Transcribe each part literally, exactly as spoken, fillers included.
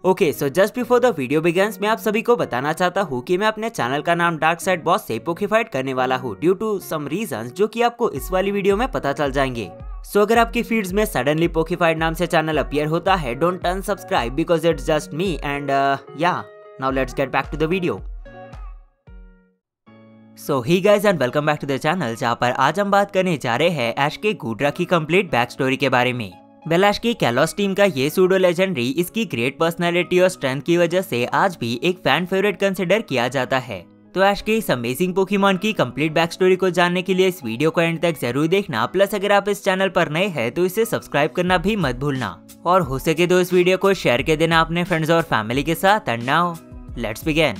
Okay so just before the video begins मैं आप सभी को बताना चाहता हूँ कि मैं अपने चैनल का नाम डार्क साइड बॉस से पोकेफाइट करने वाला हूँ ड्यू टू सम रीजंस जो कि आपको इस वाली वीडियो में पता चल जाएंगे। सो so, अगर आपकी फीड्स में सडनली पोकेफाइट नाम से चैनल अपीयर होता है, don't turn subscribe because it's just me and yeah now let's get back to the video. So hi guys and welcome back to the channel, जहाँ पर आज हम बात करने जा रहे हैं ऐश के गूड्रा की कंप्लीट बैक स्टोरी के बारे में। वेल ऐश की कैलोस टीम का ये सूडो लेजेंडरी इसकी ग्रेट पर्सनैलिटी और स्ट्रेंथ की वजह से आज भी एक फैन फेवरेट कंसिडर किया जाता है। तो ऐश के इस अमेजिंग पोकेमॉन की कंप्लीट बैक स्टोरी को जानने के लिए इस वीडियो को एंड तक जरूर देखना। प्लस अगर आप इस चैनल पर नए हैं तो इसे सब्सक्राइब करना भी मत भूलना और हो सके तो इस वीडियो को शेयर कर देना अपने फ्रेंड्स और फैमिली के साथ। And now let's begin.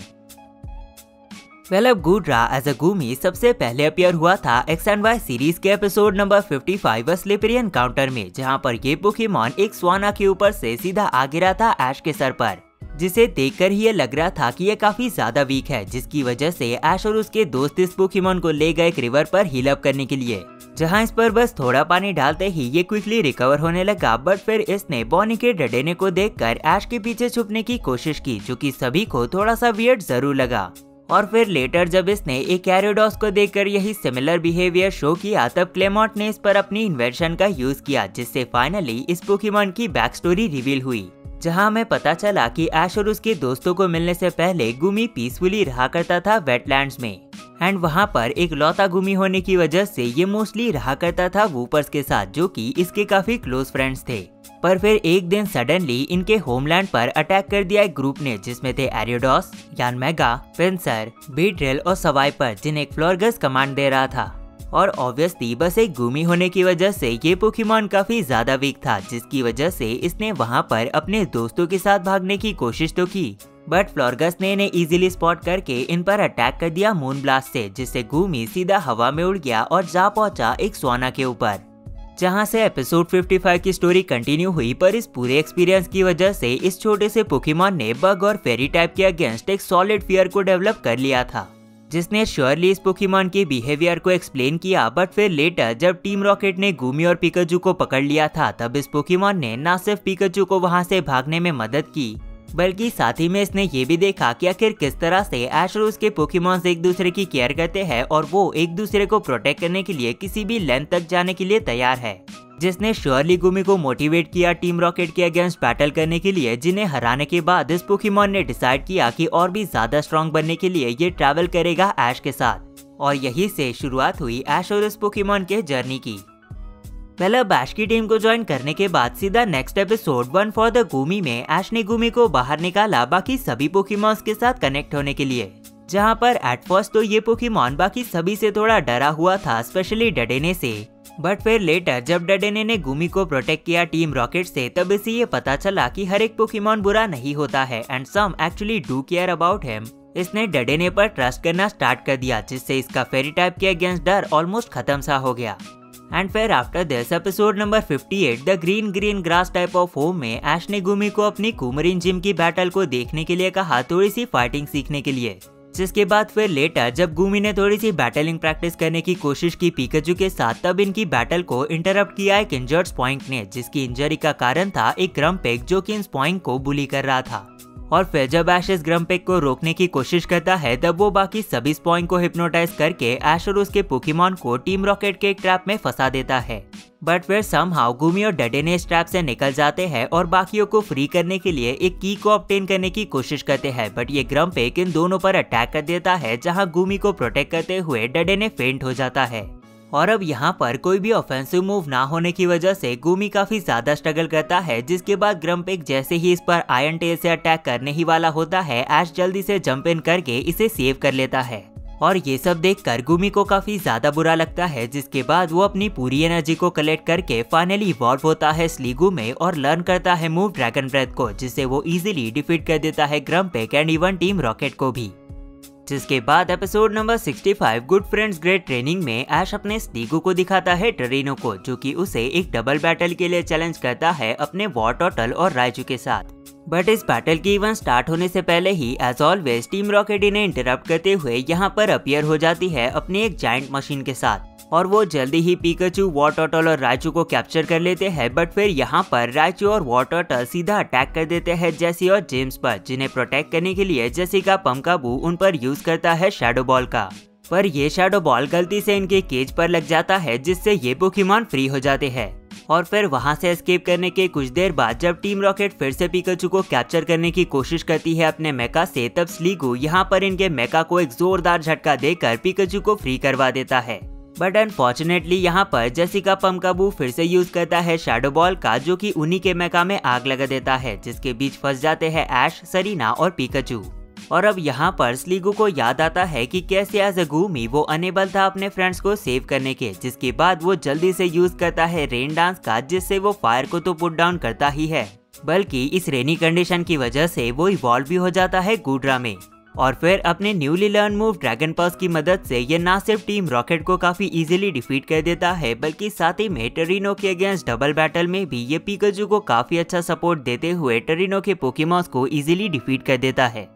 Well अब गूड्रा एज अ गूमी सबसे पहले अपीयर हुआ था एक्स एंड वाई सीरीज के एपिसोड नंबर पचपन स्लिपरी एनकाउंटर में, जहां पर ये पोकेमॉन एक स्वाना के ऊपर से सीधा आ गिरा था ऐश के सर पर, जिसे देखकर ही ये लग रहा था कि ये काफी ज्यादा वीक है, जिसकी वजह से ऐश और उसके दोस्त इस पोकेमॉन को ले गए एक रिवर पर हील अप करने के लिए, जहां इस पर बस थोड़ा पानी डालते ही ये क्विकली रिकवर होने लगा। बट फिर इसने बॉनी के डडेने को देखकर ऐश के पीछे छुपने की कोशिश की, जो कि सभी को थोड़ा सा वियर्ड जरूर लगा। और फिर लेटर जब इसने एक कैरियोडॉस को देखकर यही सिमिलर बिहेवियर शो किया, तब क्लेमॉट ने इस पर अपनी इन्वेंशन का यूज किया, जिससे फाइनली इस पोकेमॉन की बैक स्टोरी रिवील हुई, जहां हमें पता चला कि ऐश और उसके दोस्तों को मिलने से पहले गुमी पीसफुली रहा करता था वेटलैंड्स में, एंड वहां पर एक लौता गुमी होने की वजह से ये मोस्टली रहा करता था वूपर्स के साथ, जो कि इसके काफी क्लोज फ्रेंड्स थे। पर फिर एक दिन सडनली इनके होमलैंड पर अटैक कर दिया एक ग्रुप ने, जिसमें थे एरियोडॉस, यानमेगा, पिंसर, बीट्रेल और सवाइपर, जिन्हें एक फ्लोरगस कमांड दे रहा था। और ऑब्वियसली बस एक गुमी होने की वजह से ये पोकेमॉन काफी ज्यादा वीक था, जिसकी वजह से इसने वहां पर अपने दोस्तों के साथ भागने की कोशिश तो की, बट फ्लोरगस ने इन्हें इजीली स्पॉट करके इन पर अटैक कर दिया मून ब्लास्ट से, जिससे गुमी सीधा हवा में उड़ गया और जा पहुंचा एक स्वाना के ऊपर, जहां से एपिसोड पचपन की स्टोरी कंटिन्यू हुई। पर इस पूरे एक्सपीरियंस की वजह से इस छोटे से पोकेमॉन ने बग और फेरी टाइप के अगेंस्ट एक सॉलिड फियर को डेवलप कर लिया था, जिसने श्योरली इस पोकेमॉन के बिहेवियर को एक्सप्लेन किया। बट फिर लेटर जब टीम रॉकेट ने गुमी और पिकाचू को पकड़ लिया था, तब इस पोकेमॉन ने न सिर्फ पिकाचू को वहां से भागने में मदद की, बल्कि साथ ही में इसने ये भी देखा कि आखिर किस तरह से ऐश और उसके पोकेमॉन्स एक दूसरे की केयर करते हैं और वो एक दूसरे को प्रोटेक्ट करने के लिए किसी भी लेंथ तक जाने के लिए तैयार है, जिसने श्योरली गुमी को मोटिवेट किया टीम रॉकेट के अगेंस्ट बैटल करने के लिए, जिन्हें हराने के बाद इस पोकेमॉन ने डिसाइड किया कि और भी ज्यादा स्ट्रॉन्ग बनने के लिए ये ट्रैवल करेगा ऐश के साथ। और यही से शुरुआत हुई ऐश और इस पोकेमॉन के जर्नी की। पहले अब ऐश की टीम को ज्वाइन करने के बाद सीधा next episode one for the Goomy में ऐश ने गुमी को बाहर निकाला बाकी सभी पोकेमॉन्स के साथ कनेक्ट होने के लिए, जहां पर एट फर्स्ट तो ये पोकेमॉन बाकी सभी से थोड़ा डरा हुआ था, स्पेशली डडेने से। बट फिर लेटर जब डडेने ने गुमी को प्रोटेक्ट किया टीम रॉकेट से, तब इसे ये पता चला कि हर एक पोकेमॉन बुरा नहीं होता है and some actually do care about him. इसने डडेने पर ट्रस्ट करना स्टार्ट कर दिया, जिससे इसका फेरी टाइप के अगेंस्ट डर ऑलमोस्ट खत्म सा हो गया। एंड फिर आफ्टर दिस एपिसोड नंबर अट्ठावन the green green grass type of home में ऐश ने गुमी को अपनी कुमरिन जिम की बैटल को देखने के लिए कहा, थोड़ी सी फाइटिंग सीखने के लिए, जिसके बाद फिर लेटर जब गुमी ने थोड़ी सी बैटलिंग प्रैक्टिस करने की कोशिश की पिकाचू के साथ, तब इनकी बैटल को इंटरप्ट किया एक इंजर्ड स्पॉइंक ने, जिसकी इंजरी का कारण था एक ग्रम्पेक जो कि इन स्पॉइंक को बुली कर रहा था। और फिर जब ऐश इस ग्रम्पेक को रोकने की कोशिश करता है, तब वो बाकी सभी स्पॉइंक को हिप्नोटाइज करके ऐश और उसके पोकेमॉन को टीम रॉकेट के एक ट्रैप में फंसा देता है। बट फिर समहाउ गुमी और डडेने इस ट्रैप से निकल जाते हैं और बाकियों को फ्री करने के लिए एक की को ऑब्टेन करने की कोशिश करते हैं, बट ये ग्रम्पेक इन दोनों पर अटैक कर देता है, जहां गुमी को प्रोटेक्ट करते हुए डडेने फेंट हो जाता है। और अब यहाँ पर कोई भी ऑफेंसिव मूव ना होने की वजह से गुमी काफी ज्यादा स्ट्रगल करता है, जिसके बाद ग्रम्पेक जैसे ही इस पर आयरन टेल से अटैक करने ही वाला होता है, ऐश जल्दी से जंप इन करके इसे सेव कर लेता है। और ये सब देखकर गुमी को काफी ज्यादा बुरा लगता है, जिसके बाद वो अपनी पूरी एनर्जी को कलेक्ट करके फाइनली इवॉल्व होता है स्लीगू में और लर्न करता है मूव ड्रैगन ब्रेथ को, जिससे वो इजीली डिफीट कर देता है Grumpig and even Team Rocket को भी। जिसके बाद एपिसोड नंबर पैंसठ गुड फ्रेंड्स ग्रेट ट्रेनिंग में ऐश अपने स्लीगू को दिखाता है टरीनो को, जो कि उसे एक डबल बैटल के लिए चैलेंज करता है अपने वॉर टोटल और राइजू के साथ। बट इस बैटल की इवेंट स्टार्ट होने से पहले ही एज ऑलवेज टीम रॉकेट इन्हें इंटरप्ट करते हुए यहाँ पर अपीयर हो जाती है अपनी एक जायंट मशीन के साथ, और वो जल्दी ही पिकाचू, वॉर टर्टल और राइचू को कैप्चर कर लेते हैं। बट फिर यहाँ पर राइचू और वॉर टर्टल सीधा अटैक कर देते हैं जेसी और जेम्स पर, जिन्हें प्रोटेक्ट करने के लिए जेसी का पमकाबू उन पर यूज करता है शैडो बॉल का। पर ये शैडो बॉल गलती से इनके केज पर लग जाता है, जिससे ये पोकेमॉन फ्री हो जाते हैं। और फिर वहां से एस्केप करने के कुछ देर बाद जब टीम रॉकेट फिर से पिकाचू को कैप्चर करने की कोशिश करती है अपने मेका से, तब स्लीगो यहाँ पर इनके मेका को एक जोरदार झटका देकर पिकाचू को फ्री करवा देता है। बट अनफॉर्चुनेटली यहाँ पर जेसी का पमकाबू फिर से यूज करता है शैडो बॉल का, जो कि उन्हीं के मेका में आग लगा देता है, जिसके बीच फंस जाते हैं ऐश, सरीना और पिकाचू। और अब यहाँ पर स्लीगो को याद आता है कि कैसे एज अ गूमी वो अनेबल था अपने फ्रेंड्स को सेव करने के, जिसके बाद वो जल्दी से यूज करता है रेन डांस का, जिससे वो फायर को तो पुट डाउन करता ही है, बल्कि इस रेनी कंडीशन की वजह से वो इवॉल्व भी हो जाता है गुड्रा में। और फिर अपने newly learn move dragon pulse की मदद से ये ना सिर्फ टीम रॉकेट को काफी इजीली डिफीट कर देता है, बल्कि साथ ही में टोरिनो के अगेंस्ट डबल बैटल में भी ये पिकाचू को काफी अच्छा सपोर्ट देते हुए टोरिनो के पोकेमॉन्स को इजीली डिफीट कर देता है।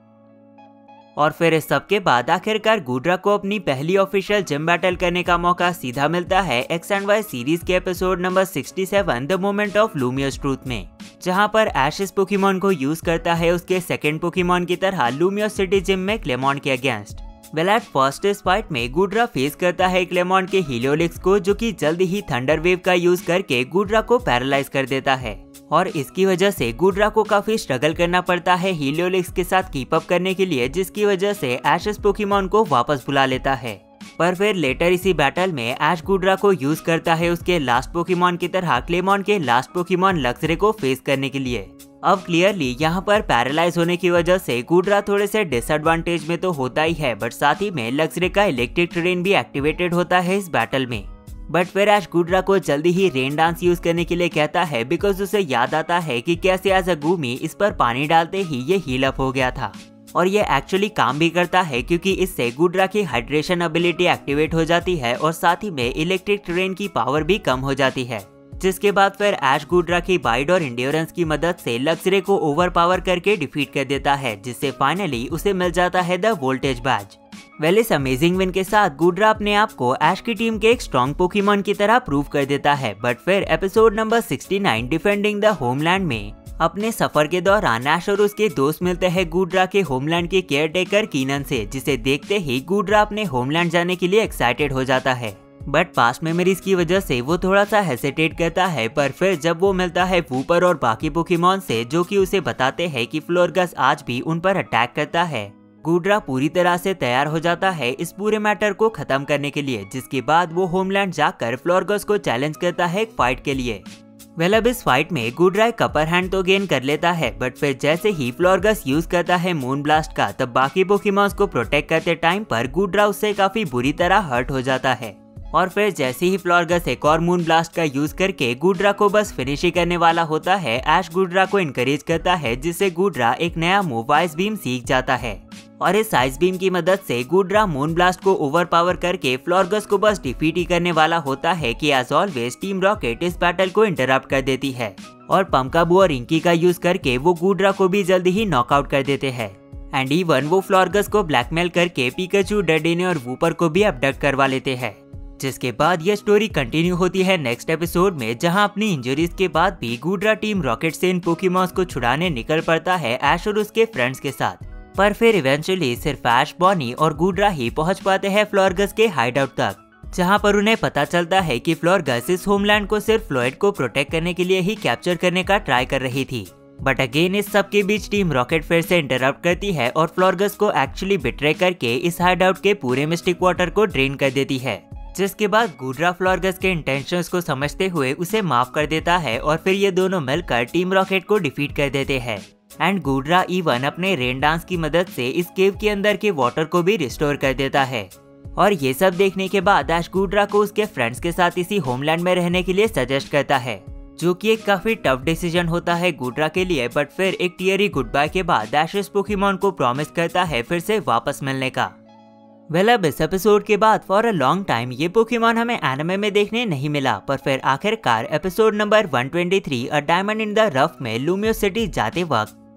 और फिर इस सब के बाद आखिरकार गुड्रा को अपनी पहली ऑफिशियल जिम बैटल करने का मौका सीधा मिलता है एक्स एंड वाई सीरीज के एपिसोड नंबर सड़सठ the moment of Lumiose truth में, जहां पर ऐश इस पोकेमॉन को यूज करता है उसके सेकंड पोकेमॉन की तरह लूमियस सिटी जिम में क्लेमॉन के अगेंस्ट। वेल एट फर्स्ट इस फाइट में गुड्रा फेस करता है क्लेमॉन के हीलियोलिक्स को, जो कि जल्दी ही थंडर वेव का यूज करके गुड्रा को पैरालाइज कर देता है, और इसकी वजह से गुड्रा को काफी स्ट्रगल करना पड़ता है हीलियोलिक्स के साथ कीप अप करने के लिए, जिसकी वजह से ऐश इस पोकेमॉन को वापस बुला लेता है। पर फिर लेटर इसी बैटल में ऐश गुड्रा को यूज करता है उसके लास्ट पोकेमॉन की तरह क्लेमॉन के लास्ट पोकेमॉन लक्सरे को फेस करने के लिए। अब क्लियरली यहाँ पर पैरालाइज होने की वजह से गुड्रा थोड़े से डिसएडवांटेज में तो होता ही है, बट साथ ही में लक्सरे का इलेक्ट्रिक ट्रेन भी एक्टिवेटेड होता है इस बैटल में। बट फिर ऐश गुड्रा को जल्दी ही रेन डांस यूज करने के लिए कहता है, बिकॉज उसे याद आता है कि कैसे एज अ गूमी इस पर पानी डालते ही ये हील अप हो गया था, और ये एक्चुअली काम भी करता है, क्योंकि इससे गुड्रा की हाइड्रेशन एबिलिटी एक्टिवेट हो जाती है और साथ ही में इलेक्ट्रिक ट्रेन की पावर भी कम हो जाती है। जिसके बाद फिर ऐश गुड्रा की बाइड और इंड्योरेंस की मदद से लक्सरे को ओवर पावर करके डिफीट कर देता है, जिससे फाइनली उसे मिल जाता है द वोल्टेज बैज। वेल इस अमेजिंग विन के साथ गुड्रा अपने आप को ऐश की टीम के एक स्ट्रॉन्ग पोकेमॉन की तरह प्रूव कर देता है। बट फिर एपिसोड नंबर उनहत्तर डिफेंडिंग द होमलैंड में अपने सफर के दौरान ऐश और उसके दोस्त मिलते हैं गुड्रा के होमलैंड के केयरटेकर कीनन से, जिसे देखते ही गुड्रा अपने होमलैंड जाने के लिए एक्साइटेड हो जाता है। बट पास्ट मेमोरीज की वजह से वो थोड़ा सा हेसिटेट करता है, पर फिर जब वो मिलता है वूपर और बाकी पोकेमॉन से, जो कि उसे बताते हैं कि फ्लोरगस आज भी उन पर अटैक करता है, गुड्रा पूरी तरह से तैयार हो जाता है इस पूरे मैटर को खत्म करने के लिए, जिसके बाद वो होमलैंड जाकर फ्लोरगस को चैलेंज करता है एक फाइट के लिए। वेल अब इस फाइट में गुड्रा एक अपर हैंड तो गेन कर लेता है, बट फिर जैसे ही फ्लोरगस यूज करता है मून ब्लास्ट का, तब बाकी पोकेमॉन्स को प्रोटेक्ट करते टाइम पर गुड्रा उससे काफी बुरी तरह हर्ट हो जाता है। और फिर जैसे ही फ्लोरगस एक और मून ब्लास्ट का यूज करके गुड्रा को बस फिनिश ही करने वाला होता है, ऐश गुड्रा को इनकरेज करता है, जिससे गुड्रा एक नया मूव आइस बीम सीख जाता है, और इस आइस बीम की मदद से गुड्रा मून ब्लास्ट को ओवर पावर करके फ्लोरगस को बस डिफीट ही करने वाला होता है कि एज ऑलवेज टीम रॉकेट इस बैटल को इंटरप्ट कर देती है, और पमकाबू और इंकी का यूज करके वो गुड्रा को भी जल्दी ही नॉकआउट कर देते हैं। एंड इवन वो फ्लोरगस को ब्लैकमेल करके पिकाचू, डेडिने और वूपर को भी अबडक्ट करवा लेते हैं। जिसके बाद ये स्टोरी कंटिन्यू होती है नेक्स्ट एपिसोड में, जहां अपनी इंजरीज के बाद भी गुड्रा टीम रॉकेट से इन पोकेमॉन्स को छुड़ाने निकल पड़ता है ऐश और उसके फ्रेंड्स के साथ। पर फिर इवेंचुअली सिर्फ ऐश, बॉनी और गुड्रा ही पहुंच पाते हैं फ्लोरगस के हाइडआउट तक, जहां पर उन्हें पता चलता है कि फ्लोरगस इस होमलैंड को सिर्फ फ्लोइड को प्रोटेक्ट करने के लिए ही कैप्चर करने का ट्राई कर रही थी। बट अगेन इस सब के बीच टीम रॉकेट फिर से इंटरप्ट करती है और फ्लोरगस को एक्चुअली बिट्रे करके इस हाइडआउट के पूरे मिस्टिक वाटर को ड्रेन कर देती है, जिसके बाद गुड्रा फ्लोरगस के इंटेंशंस को समझते हुए उसे माफ कर देता है, और फिर ये दोनों मिलकर टीम रॉकेट को डिफीट कर देते हैं। एंड गुड्रा इवन अपने रेन डांस की मदद से इस केव के अंदर के वाटर को भी रिस्टोर कर देता है। और ये सब देखने के बाद ऐश गुड्रा को उसके फ्रेंड्स के साथ इसी होमलैंड में रहने के लिए सजेस्ट करता है, जो कि एक काफी टफ डिसीजन होता है गुड्रा के लिए। बट फिर एक टीयरी गुड बाय के बाद ऐश इस पोकेमॉन को प्रॉमिस करता है फिर से वापस मिलने का। वेल अब इस एपिसोड के बाद फॉर अ लॉन्ग टाइम ये पोकेमॉन हमें एनिमे में देखने नहीं मिला, पर फिर आखिरकार एपिसोड नंबर एक सौ तेईस a diamond in the rough में लूमियस सिटी जाते वक्त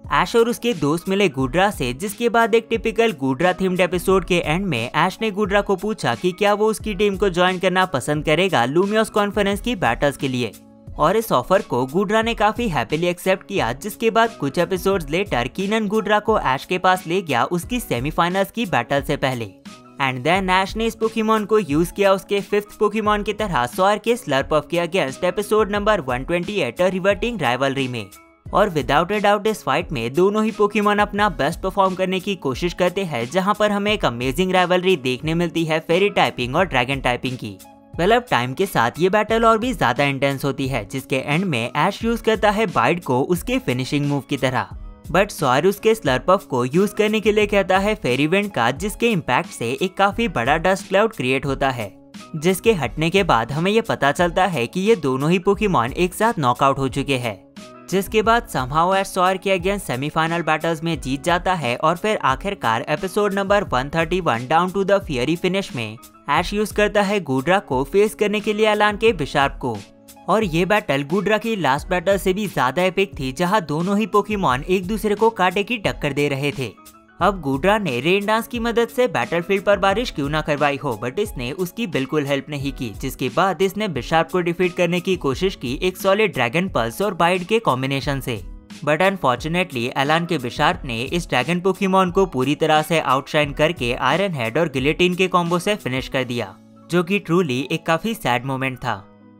ऐश और उसके दोस्त मिले गुड्रा से, जिसके बाद एक टिपिकल गुड्रा थीम्ड एपिसोड के एंड में ऐश ने गुड्रा को पूछा कि क्या वो उसकी टीम को ज्वाइन करना पसंद करेगा लूमियोस कॉन्फ्रेंस की बैटल्स के लिए, और इस ऑफर को गुड्रा ने काफी हैप्पीली एक्सेप्ट किया। जिसके बाद कुछ एपिसोड्स लेटर कीनन गुड्रा को ऐश के पास ले गया उसकी सेमीफाइनल्स की बैटल से पहले, एंड देन ऐश ने इस पोकेमॉन को यूज किया उसके फिफ्थ पोकेमॉन की तरह सॉर के स्लर्पफ के against episode number one twenty eight riveting rivalry में। और विदाउट ए डाउट इस फाइट में दोनों ही पोकेमॉन अपना बेस्ट परफॉर्म करने की कोशिश करते हैं, जहां पर हमें एक अमेजिंग राइवलरी देखने मिलती है फेरी टाइपिंग और ड्रैगन टाइपिंग की। वेल अब टाइम के साथ ये बैटल और भी ज्यादा इंटेंस होती है, जिसके एंड में ऐश यूज करता है बाइट को उसके फिनिशिंग मूव की तरह, बट सॉर उसके स्लर्पफ को यूज करने के लिए कहता है फेरी विंड का, जिसके इम्पैक्ट से एक काफी बड़ा डस्ट क्लाउड क्रिएट होता है, जिसके हटने के बाद हमें ये पता चलता है कि ये दोनों ही पोकेमॉन एक साथ नॉकआउट हो चुके हैं। जिसके बाद समहाउ ऐश सॉर के अगेंस्ट सेमीफाइनल बैटल्स में जीत जाता है, और फिर आखिरकार episode number one thirty one down to the fiery finish में ऐश यूज करता है गुड्रा को फेस करने के लिए एलान के बिशार्प को। और ये बैटल गुड्रा की लास्ट बैटल से भी ज्यादा एपिक थी, जहां दोनों ही पोकेमॉन एक दूसरे को कांटे की टक्कर दे रहे थे। अब गुड्रा ने रेन डांस की मदद से बैटलफील्ड पर बारिश क्यों ना करवाई हो, बट इसने उसकी बिल्कुल हेल्प नहीं की। जिसके बाद इसने बिशार्प को डिफीट करने की कोशिश की एक सॉलिड ड्रैगन पल्स और बाइट के कॉम्बिनेशन से, बट अनफॉर्चुनेटली एलान के बिशार्प ने इस ड्रैगन पोकेमॉन को पूरी तरह से आउटशाइन करके आयरन हेड और गिलेटिन के कॉम्बो से फिनिश कर दिया, जो कि ट्रूली एक काफी सैड मोमेंट था।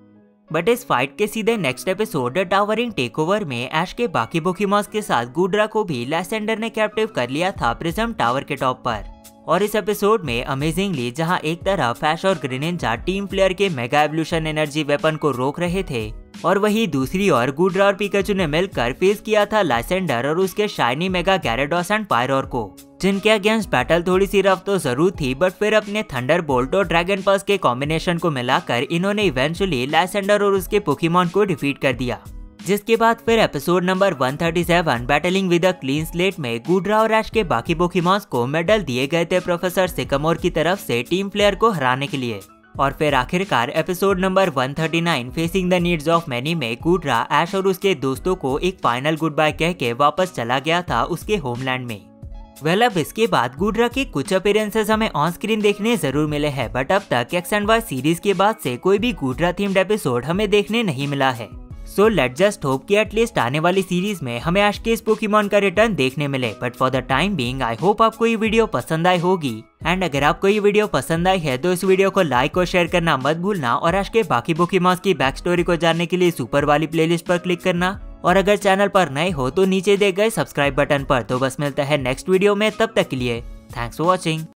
बट इस फाइट के सीधे नेक्स्ट एपिसोड टावरिंग टेकओवर में ऐश के बाकी पोकेमॉन्स के साथ गुड्रा को भी लैसेंडर ने कैप्टिव कर लिया था प्रिज्म टावर के टॉप पर। और इस एपिसोड में अमेजिंगली जहां एक तरफ ऐश और ग्रेनिंजा टीम प्लेयर के मेगा एवोल्यूशन एनर्जी वेपन को रोक रहे थे, और वही दूसरी ओर गुड्रा और पिकाचू ने मिलकर फेस किया था लाइसेंडर और उसके shiny mega Gyarados and Pyroar को, जिनके अगेंस्ट बैटल थोड़ी सी रफ तो जरूर थी, बट फिर अपने थंडर बोल्ट और ड्रैगन पल्स के कॉम्बिनेशन को मिलाकर इन्होंने इवेंचुअली लाइसेंडर और उसके पोकेमॉन को डिफीट कर दिया। जिसके बाद फिर episode number one thirty seven battling with a clean slate में गुड्रा और ऐश के बाकी पोकेमॉन्स को मेडल दिए गए थे प्रोफेसर सिकामोर की तरफ से टीम प्लेयर को हराने के लिए। और फिर आखिरकार episode number one thirty nine facing the needs of many में गुड्रा ऐश और उसके दोस्तों को एक फाइनल गुड बाय कह के वापस चला गया था उसके होमलैंड में। वेल अब इसके बाद गुड्रा के कुछ अपीयरेंसेस हमें ऑन स्क्रीन देखने जरूर मिले हैं, बट अब तक एक्स एंड वाई सीरीज के बाद से कोई भी गुड्रा थीम्ड एपिसोड हमें देखने नहीं मिला है। सो लेट जस्ट होप कि एटलीस्ट आने वाली सीरीज में हमें ऐश के इस पोकेमॉन का रिटर्न देखने मिले। But for the time being I hope आपको ये वीडियो पसंद आई होगी, एंड अगर आपको ये वीडियो पसंद आई है तो इस वीडियो को लाइक और शेयर करना मत भूलना, और ऐश के बाकी पोकेमॉन्स की बैक स्टोरी को जानने के लिए सुपर वाली प्लेलिस्ट पर क्लिक करना, और अगर चैनल पर नए हो तो नीचे दिए गए सब्सक्राइब बटन पर। तो बस मिलता है नेक्स्ट वीडियो में, तब तक के लिए थैंक्स फॉर वॉचिंग।